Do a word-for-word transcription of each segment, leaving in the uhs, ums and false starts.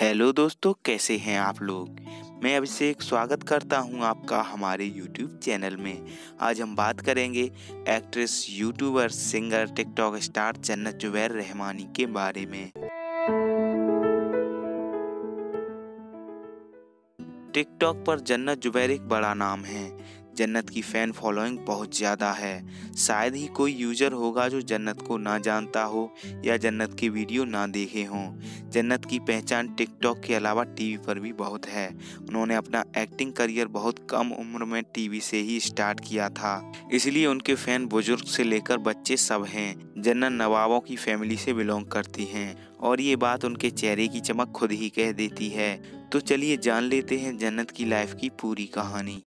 Hello दोस्तों, कैसे हैं आप लोग। मैं अभिषेक स्वागत करता हूं आपका हमारे यूट्यूब चैनल में। आज हम बात करेंगे actress, youtuber, singer, TikTok star Jannat Zubair Rahmani के बारे में। टिकटॉक पर जन्नत जुबैर एक बड़ा नाम है। जन्नत की फैन फॉलोइंग बहुत ज़्यादा है। शायद ही कोई यूजर होगा जो जन्नत को ना जानता हो या जन्नत की वीडियो ना देखे हों। जन्नत की पहचान टिकटॉक के अलावा टीवी पर भी बहुत है। उन्होंने अपना एक्टिंग करियर बहुत कम उम्र में टीवी से ही स्टार्ट किया था, इसलिए उनके फैन बुजुर्ग से लेकर बच्चे सब हैं। जन्नत नवाबों की फैमिली से बिलोंग करती हैं और ये बात उनके चेहरे की चमक खुद ही कह देती है। तो चलिए जान लेते हैं जन्नत की लाइफ की पूरी कहानी।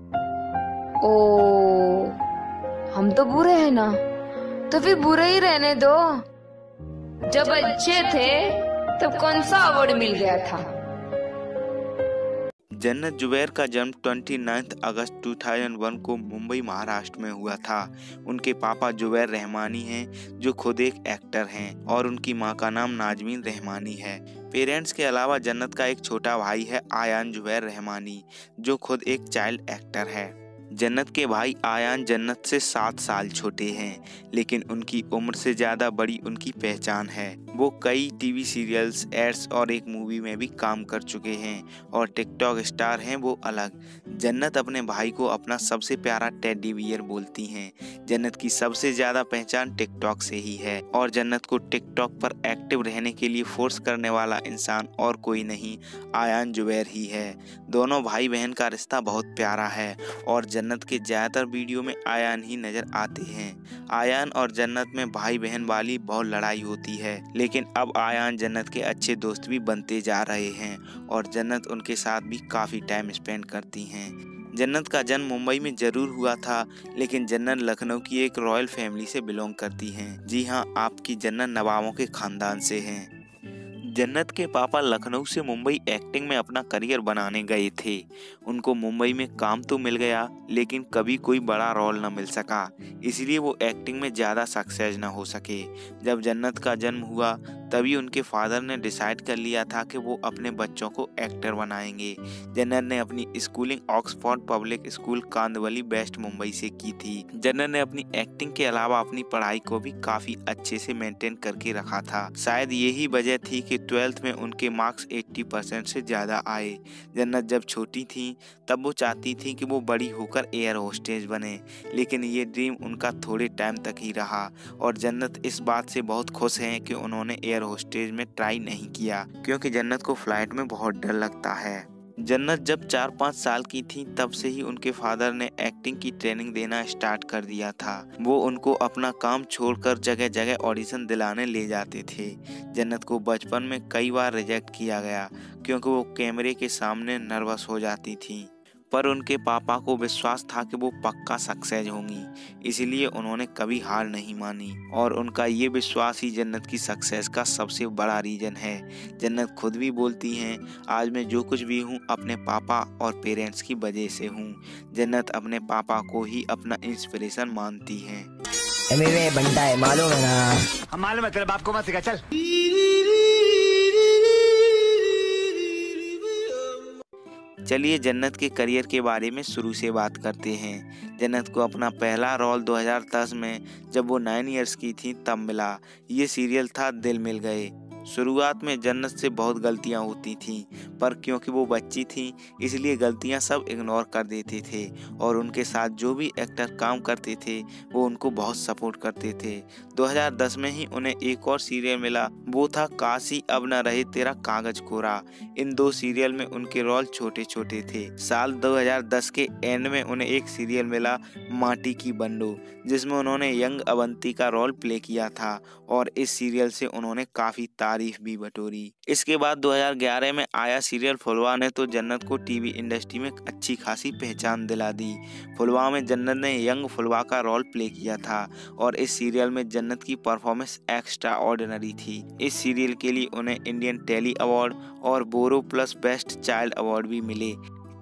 ओ, हम तो बुरे हैं ना, तो फिर बुरे ही रहने दो। जब अच्छे थे तब कौन सा अवार्ड मिल गया था। जन्नत जुबैर का जन्म उनतीस अगस्त दो हज़ार एक को मुंबई, महाराष्ट्र में हुआ था। उनके पापा जुबैर रहमानी हैं, जो खुद एक एक्टर हैं, और उनकी मां का नाम नाजमीन रहमानी है। पेरेंट्स के अलावा जन्नत का एक छोटा भाई है, आयान जुबैर रहमानी, जो खुद एक चाइल्ड एक्टर है। जन्नत के भाई आयान जन्नत से सात साल छोटे हैं, लेकिन उनकी उम्र से ज़्यादा बड़ी उनकी पहचान है। वो कई टीवी सीरियल्स, एड्स और एक मूवी में भी काम कर चुके हैं और टिकटॉक स्टार हैं वो अलग। जन्नत अपने भाई को अपना सबसे प्यारा टेडी बियर बोलती हैं। जन्नत की सबसे ज़्यादा पहचान टिकटॉक से ही है और जन्नत को टिकटॉक पर एक्टिव रहने के लिए फोर्स करने वाला इंसान और कोई नहीं, आयान जुबैर ही है। दोनों भाई बहन का रिश्ता बहुत प्यारा है और जन्नत के ज़्यादातर वीडियो में आयान ही नज़र आते हैं। आयान और जन्नत में भाई बहन वाली बहुत लड़ाई होती है, लेकिन अब आयान जन्नत के अच्छे दोस्त भी बनते जा रहे हैं और जन्नत उनके साथ भी काफ़ी टाइम स्पेंड करती हैं। जन्नत का जन्म मुंबई में जरूर हुआ था, लेकिन जन्नत लखनऊ की एक रॉयल फैमिली से बिलोंग करती हैं। जी हाँ, आपकी जन्नत नवाबों के खानदान से हैं। जन्नत के पापा लखनऊ से मुंबई एक्टिंग में अपना करियर बनाने गए थे। उनको मुंबई में काम तो मिल गया, लेकिन कभी कोई बड़ा रोल न मिल सका, इसलिए वो एक्टिंग में ज़्यादा सक्सेस न हो सके। जब जन्नत का जन्म हुआ तभी उनके फादर ने डिसाइड कर लिया था कि वो अपने बच्चों को एक्टर बनाएंगे। जन्नत ने अपनी schooling Oxford public school Kandivali west Mumbai से की थी। जन्नत ने अपनी एक्टिंग के अलावा अपनी पढ़ाई को भी काफ़ी अच्छे से मेंटेन करके रखा था। शायद यही वजह थी कि ट्वेल्थ में उनके मार्क्स अस्सी परसेंट से ज़्यादा आए। जन्नत जब छोटी थी तब वो चाहती थी कि वो बड़ी होकर एयर होस्टेस बने, लेकिन ये ड्रीम उनका थोड़े टाइम तक ही रहा और जन्नत इस बात से बहुत खुश हैं कि उन्होंने एयर होस्टेस में ट्राई नहीं किया, क्योंकि जन्नत को फ्लाइट में बहुत डर लगता है। जन्नत जब चार पाँच साल की थी तब से ही उनके फादर ने एक्टिंग की ट्रेनिंग देना स्टार्ट कर दिया था। वो उनको अपना काम छोड़कर जगह जगह ऑडिशन दिलाने ले जाते थे। जन्नत को बचपन में कई बार रिजेक्ट किया गया क्योंकि वो कैमरे के सामने नर्वस हो जाती थी, पर उनके पापा को विश्वास था कि वो पक्का सक्सेस होंगी, इसलिए उन्होंने कभी हार नहीं मानी और उनका ये विश्वास ही जन्नत की सक्सेस का सबसे बड़ा रीज़न है। जन्नत खुद भी बोलती हैं, आज मैं जो कुछ भी हूँ अपने पापा और पेरेंट्स की वजह से हूँ। जन्नत अपने पापा को ही अपना इंस्पिरेशन मानती हैं। बनता है, मालूम है ना? हम मालूम है, तेरे बाप को मत सिखा, चल। चलिए जन्नत के करियर के बारे में शुरू से बात करते हैं। जन्नत को अपना पहला रोल दो हज़ार दस में, जब वो नौ इयर्स की थी, तब मिला। ये सीरियल था दिल मिल गए। शुरुआत में जन्नत से बहुत गलतियां होती थीं, पर क्योंकि वो बच्ची थीं इसलिए गलतियां सब इग्नोर कर देते थे और उनके साथ जो भी एक्टर काम करते थे वो उनको बहुत सपोर्ट करते थे। दो हज़ार दस में ही उन्हें एक और सीरियल मिला, वो था काशी अब न रहे तेरा कागज कोरा। इन दो सीरियल में उनके रोल छोटे छोटे थे। साल दो हज़ार दस के एंड में उन्हें एक सीरियल मिला, माटी की बंडो, जिसमें उन्होंने यंग अवंती का रोल प्ले किया था और इस सीरियल से उन्होंने काफ़ी तारीफ भी बटोरी। इसके बाद दो हज़ार ग्यारह में आया सीरियल फुलवा ने तो जन्नत को टीवी इंडस्ट्री में अच्छी खासी पहचान दिला दी। फुलवा में जन्नत ने यंग फुलवा का रोल प्ले किया था और इस सीरियल में जन्नत की परफॉर्मेंस एक्स्ट्रा ऑर्डिनरी थी। इस सीरियल के लिए उन्हें इंडियन टेली अवार्ड और Boroplus best child award भी मिले।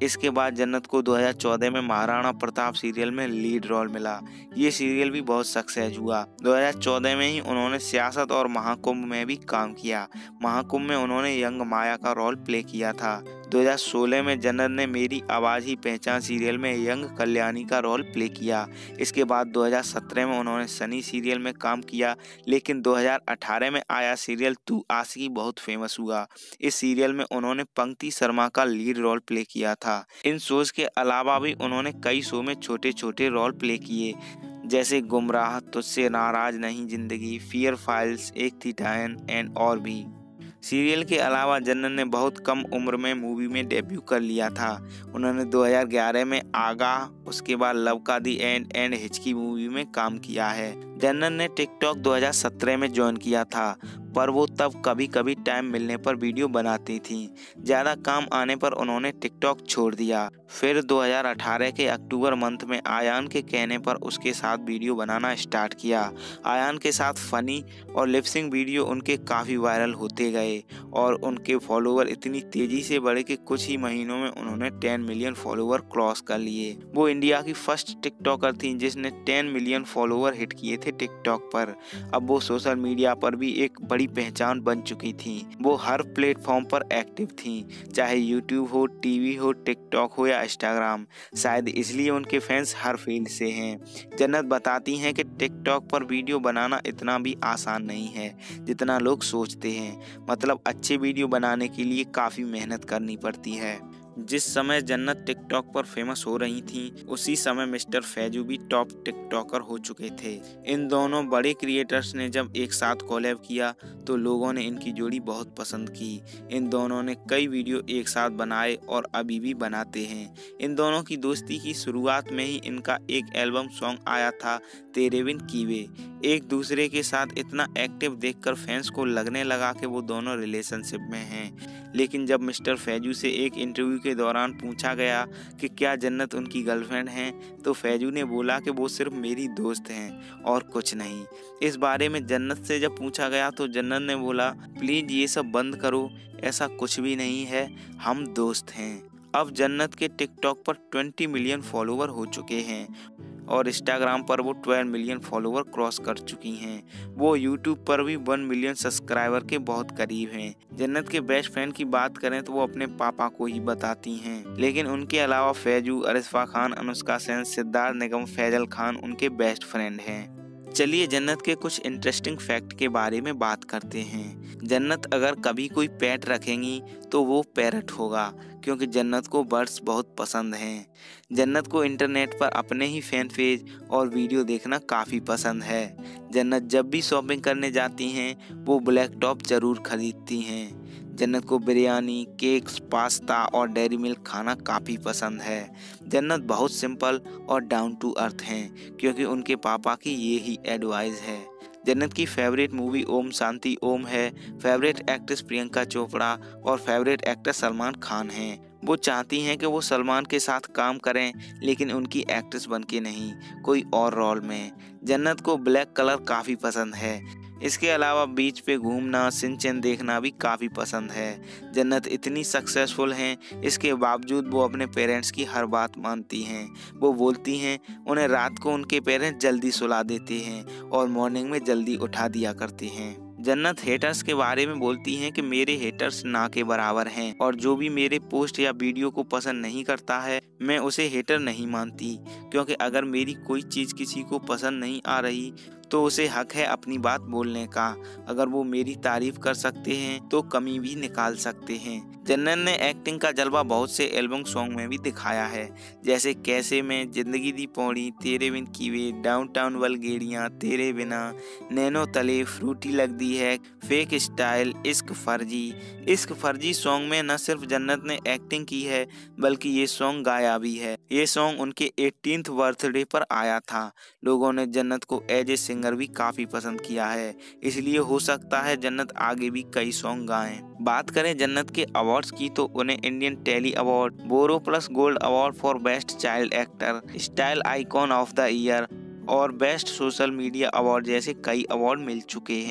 इसके बाद जन्नत को दो हज़ार चौदह में महाराणा प्रताप सीरियल में लीड रोल मिला। ये सीरियल भी बहुत सक्सेस हुआ। दो हज़ार चौदह में ही उन्होंने सियासत और महाकुंभ में भी काम किया। महाकुंभ में उन्होंने यंग माया का रोल प्ले किया था। दो हज़ार सोलह में जन्नत ने मेरी आवाज ही पहचान सीरियल में यंग कल्याणी का रोल प्ले किया। इसके बाद दो हज़ार सत्रह में उन्होंने सनी सीरियल में काम किया, लेकिन दो हज़ार अठारह में आया सीरियल तू आशिकी बहुत फेमस हुआ। इस सीरियल में उन्होंने पंक्ति शर्मा का लीड रोल प्ले किया था। इन शोज के अलावा भी उन्होंने कई शो में छोटे छोटे रोल प्ले किए, जैसे गुमराह, तुझसे नाराज नहीं जिंदगी, फियर फाइल्स, एक थी डायन एंड और भी। सीरियल के अलावा जन्नत ने बहुत कम उम्र में मूवी में डेब्यू कर लिया था। उन्होंने दो हज़ार ग्यारह में आगा, उसके बाद लव का the end and Hichki movie में काम किया है। जन्नत ने टिकटॉक दो हज़ार सत्रह में ज्वाइन किया था, पर वो तब कभी कभी टाइम मिलने पर वीडियो बनाती थीं। ज़्यादा काम आने पर उन्होंने टिकटॉक छोड़ दिया। फिर दो हज़ार अठारह के अक्टूबर मंथ में आयान के कहने पर उसके साथ वीडियो बनाना स्टार्ट किया। आयान के साथ फनी और लिपसिंग वीडियो उनके काफ़ी वायरल होते गए और उनके फॉलोवर इतनी तेज़ी से बढ़े कि कुछ ही महीनों में उन्होंने दस मिलियन फॉलोवर क्रॉस कर लिए। वो इंडिया की फर्स्ट टिकटॉकर थी जिसने दस मिलियन फॉलोवर हिट किए थे टिकटॉक पर। अब वो सोशल मीडिया पर भी एक बड़ी पहचान बन चुकी थी। वो हर प्लेटफॉर्म पर एक्टिव थी, चाहे यूट्यूब हो, टीवी हो, टिकटॉक हो या इंस्टाग्राम। शायद इसलिए उनके फैंस हर फील्ड से हैं। जन्नत बताती हैं कि टिकटॉक पर वीडियो बनाना इतना भी आसान नहीं है जितना लोग सोचते हैं। मतलब अच्छे वीडियो बनाने के लिए काफ़ी मेहनत करनी पड़ती है। जिस समय जन्नत टिकटॉक पर फेमस हो रही थी, उसी समय मिस्टर फैजू भी टॉप टिकटॉकर हो चुके थे। इन दोनों बड़े क्रिएटर्स ने जब एक साथ कोलैब किया तो लोगों ने इनकी जोड़ी बहुत पसंद की। इन दोनों ने कई वीडियो एक साथ बनाए और अभी भी बनाते हैं। इन दोनों की दोस्ती की शुरुआत में ही इनका एक एल्बम सॉन्ग आया था, तेरे बिन कीवे। एक दूसरे के साथ इतना एक्टिव देखकर फैंस को लगने लगा कि वो दोनों रिलेशनशिप में हैं। लेकिन जब मिस्टर फैजू से एक इंटरव्यू के दौरान पूछा गया कि क्या जन्नत उनकी गर्लफ्रेंड हैं, तो फैजू ने बोला कि वो सिर्फ मेरी दोस्त हैं और कुछ नहीं। इस बारे में जन्नत से जब पूछा गया तो जन्नत ने बोला, प्लीज़ ये सब बंद करो, ऐसा कुछ भी नहीं है, हम दोस्त हैं। अब जन्नत के टिकटॉक पर बीस मिलियन फॉलोवर हो चुके हैं और इंस्टाग्राम पर वो बारह मिलियन फॉलोवर क्रॉस कर चुकी हैं। वो यूट्यूब पर भी एक मिलियन सब्सक्राइबर के बहुत करीब हैं। जन्नत के बेस्ट फ्रेंड की बात करें तो वो अपने पापा को ही बताती हैं, लेकिन उनके अलावा फैजू, अरिस्फा खान, अनुष्का सेन, सिद्धार्थ निगम, फैजल खान उनके बेस्ट फ्रेंड हैं। चलिए जन्नत के कुछ इंटरेस्टिंग फैक्ट के बारे में बात करते हैं। जन्नत अगर कभी कोई पेट रखेंगी तो वो पैरट होगा, क्योंकि जन्नत को बर्ड्स बहुत पसंद हैं। जन्नत को इंटरनेट पर अपने ही फैन पेज और वीडियो देखना काफ़ी पसंद है। जन्नत जब भी शॉपिंग करने जाती हैं वो ब्लैक टॉप जरूर खरीदती हैं। जन्नत को बिरयानी, केक्स, पास्ता और डेयरी मिल्क खाना काफ़ी पसंद है। जन्नत बहुत सिंपल और डाउन टू अर्थ हैं, क्योंकि उनके पापा की ये ही एडवाइस है। जन्नत की फेवरेट मूवी ओम शांति ओम है। फेवरेट एक्ट्रेस प्रियंका चोपड़ा और फेवरेट एक्टर सलमान खान हैं। वो चाहती हैं कि वो सलमान के साथ काम करें, लेकिन उनकी एक्ट्रेस बन के नहीं, कोई और रोल में। जन्नत को ब्लैक कलर काफ़ी पसंद है। इसके अलावा बीच पे घूमना, सिंचन देखना भी काफ़ी पसंद है। जन्नत इतनी सक्सेसफुल हैं, इसके बावजूद वो अपने पेरेंट्स की हर बात मानती हैं। वो बोलती हैं उन्हें रात को उनके पेरेंट्स जल्दी सुला देते हैं और मॉर्निंग में जल्दी उठा दिया करते हैं। जन्नत हेटर्स के बारे में बोलती हैं कि मेरे हेटर्स ना के बराबर हैं और जो भी मेरे पोस्ट या वीडियो को पसंद नहीं करता है मैं उसे हेटर नहीं मानती, क्योंकि अगर मेरी कोई चीज़ किसी को पसंद नहीं आ रही तो उसे हक है अपनी बात बोलने का। अगर वो मेरी तारीफ कर सकते हैं तो कमी भी निकाल सकते हैं। जन्नत ने एक्टिंग का जलवा बहुत से एल्बम सॉन्ग में भी दिखाया है, जैसे कैसे में, जिंदगी दी पौड़ी, तेरे बिन कीवे, डाउनटाउन वलगेड़ियाँ, तेरे बिना, नैनो तले, फ्रूटी लगदी है, फेक स्टाइल, इश्क फर्जी। इश्क फर्जी सॉन्ग में न सिर्फ जन्नत ने एक्टिंग की है बल्कि ये सॉन्ग गाया भी है। ये सॉन्ग उनके एटीन्थ बर्थडे पर आया था। लोगों ने जन्नत को एज ए सिंगर भी काफ़ी पसंद किया है, इसलिए हो सकता है जन्नत आगे भी कई सॉन्ग गाएं। बात करें जन्नत के अवार्ड्स की तो उन्हें Indian telly award, Boroplus gold award for best child actor, style icon of the year और बेस्ट सोशल मीडिया अवार्ड जैसे कई अवार्ड मिल चुके हैं।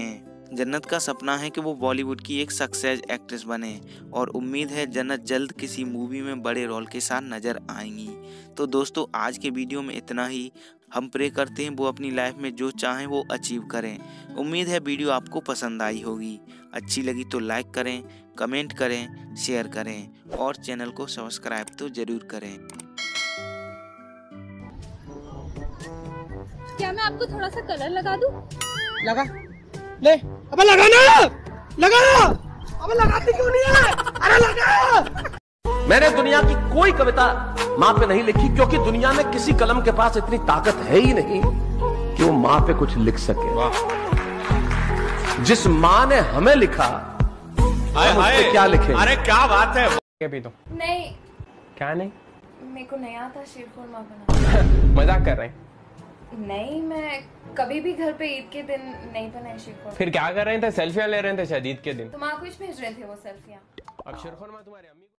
जन्नत का सपना है कि वो बॉलीवुड की एक सक्सेस एक्ट्रेस बने और उम्मीद है जन्नत जल्द किसी मूवी में बड़े रोल के साथ नजर आएंगी। तो दोस्तों आज के वीडियो में इतना ही। हम प्रे करते हैं वो अपनी लाइफ में जो चाहें वो अचीव करें। उम्मीद है वीडियो आपको पसंद आई होगी। अच्छी लगी तो लाइक करें, कमेंट करें, शेयर करें और चैनल को सब्सक्राइब तो जरूर करें। क्या मैं आपको थोड़ा सा कलर लगा दूं? लगा ले, अबे लगा ना, लगा ना, अबे लगाती क्यों नहीं है? अरे लगा। मैंने दुनिया की कोई कविता माँ पे नहीं लिखी क्योंकि दुनिया में किसी कलम के पास इतनी ताकत है ही नहीं कि वो माँ पे कुछ लिख सके। जिस माँ ने हमें लिखा हाय हाय क्या लिखे? अरे क्या बात है। क्या पी तो? नहीं, क्या नहीं? मेरे को नहीं आता शीरखुरमा बनाना। मजाक कर रहे हैं? नहीं, मैं कभी भी घर पे ईद के दिन नहीं बनाई शीरखुरमा। फिर क्या कर रहे थे? सेल्फियां ले रहे थे शायद ईद के दिन। तुम कुछ भेज रहे थे वो सेल्फियां। अब शीरखुरमा तुम्हारी अम्मी